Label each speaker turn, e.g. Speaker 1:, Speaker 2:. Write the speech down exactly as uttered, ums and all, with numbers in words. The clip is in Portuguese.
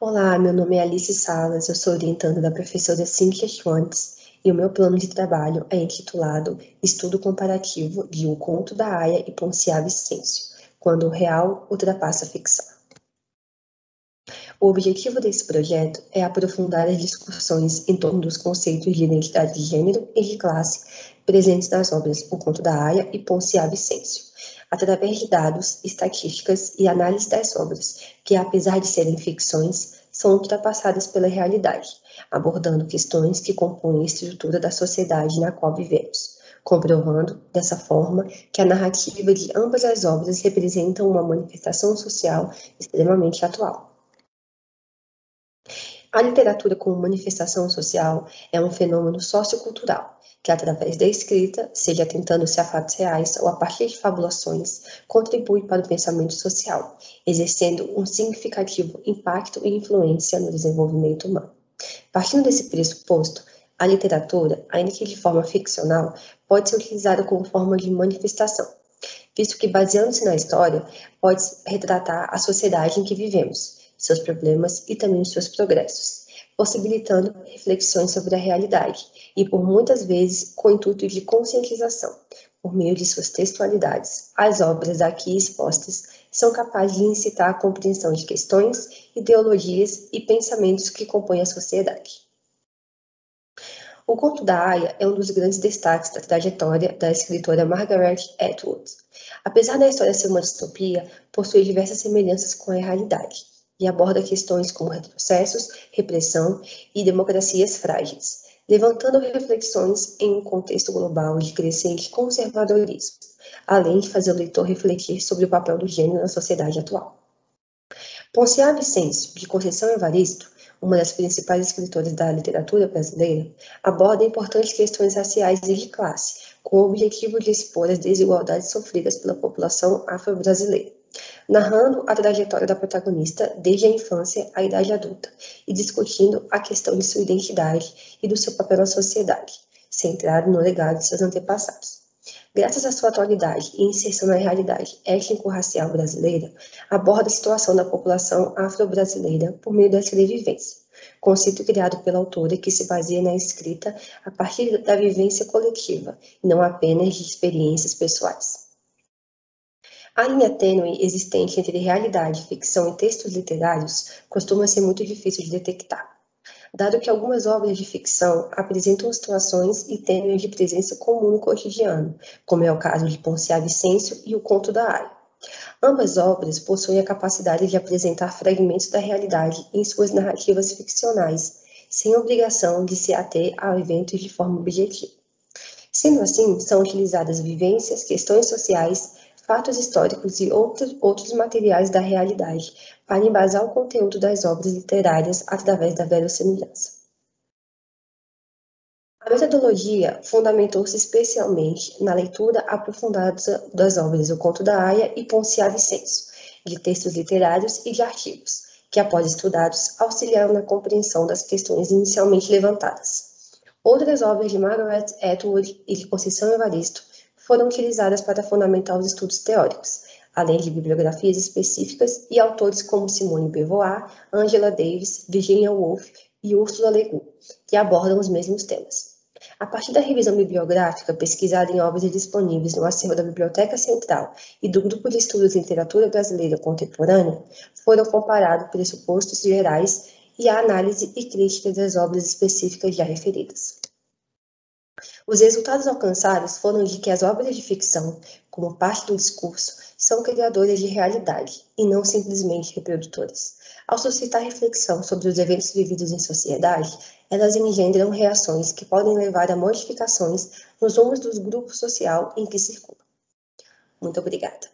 Speaker 1: Olá, meu nome é Alice Salas, eu sou orientanda da professora Cíntia Schwantz e o meu plano de trabalho é intitulado Estudo Comparativo de O Conto da Aia e Ponciá Vicêncio, quando o real ultrapassa a ficção. O objetivo desse projeto é aprofundar as discussões em torno dos conceitos de identidade de gênero e de classe presentes nas obras O Conto da Aia e Ponciá Vicêncio, através de dados, estatísticas e análise das obras, que apesar de serem ficções, são ultrapassadas pela realidade, abordando questões que compõem a estrutura da sociedade na qual vivemos, comprovando, dessa forma, que a narrativa de ambas as obras representam uma manifestação social extremamente atual. A literatura como manifestação social é um fenômeno sociocultural, que através da escrita, seja tentando-se a fatos reais ou a partir de fabulações, contribui para o pensamento social, exercendo um significativo impacto e influência no desenvolvimento humano. Partindo desse pressuposto, a literatura, ainda que de forma ficcional, pode ser utilizada como forma de manifestação, visto que, baseando-se na história, pode retratar a sociedade em que vivemos, seus problemas e também os seus progressos, possibilitando reflexões sobre a realidade e, por muitas vezes, com o intuito de conscientização. Por meio de suas textualidades, as obras aqui expostas são capazes de incitar a compreensão de questões, ideologias e pensamentos que compõem a sociedade. O Conto da Aia é um dos grandes destaques da trajetória da escritora Margaret Atwood. Apesar da história ser uma distopia, possui diversas semelhanças com a realidade e aborda questões como retrocessos, repressão e democracias frágeis, levantando reflexões em um contexto global de crescente conservadorismo, além de fazer o leitor refletir sobre o papel do gênero na sociedade atual. Ponciá Vicêncio, de Conceição Evaristo, uma das principais escritoras da literatura brasileira, aborda importantes questões raciais e de classe, com o objetivo de expor as desigualdades sofridas pela população afro-brasileira, narrando a trajetória da protagonista desde a infância à idade adulta e discutindo a questão de sua identidade e do seu papel na sociedade, centrado no legado de seus antepassados. Graças à sua atualidade e inserção na realidade étnico-racial brasileira, aborda a situação da população afro-brasileira por meio da escrevivência, conceito criado pela autora que se baseia na escrita a partir da vivência coletiva, e não apenas de experiências pessoais. A linha tênue existente entre realidade, ficção e textos literários costuma ser muito difícil de detectar, dado que algumas obras de ficção apresentam situações e temas de presença comum no cotidiano, como é o caso de Ponciá Vicêncio e O Conto da Aia. Ambas obras possuem a capacidade de apresentar fragmentos da realidade em suas narrativas ficcionais, sem obrigação de se ater a eventos de forma objetiva. Sendo assim, são utilizadas vivências, questões sociais, fatos históricos e outros, outros materiais da realidade para embasar o conteúdo das obras literárias através da verossimilhança. A metodologia fundamentou-se especialmente na leitura aprofundada das obras O Conto da Aia e Ponciá Vicêncio, de textos literários e de artigos, que, após estudados, auxiliaram na compreensão das questões inicialmente levantadas. Outras obras de Margaret Atwood e de Conceição Evaristo foram utilizadas para fundamentar os estudos teóricos, além de bibliografias específicas e autores como Simone de Beauvoir, Angela Davis, Virginia Woolf e Ursula Le Guin, que abordam os mesmos temas. A partir da revisão bibliográfica pesquisada em obras disponíveis no acervo da Biblioteca Central e do Grupo de Estudos Literatura Brasileira Contemporânea, foram comparados pressupostos gerais e a análise e crítica das obras específicas já referidas. Os resultados alcançados foram de que as obras de ficção, como parte do discurso, são criadoras de realidade e não simplesmente reprodutoras. Ao suscitar reflexão sobre os eventos vividos em sociedade, elas engendram reações que podem levar a modificações nos rumos do grupo social em que circulam. Muito obrigada.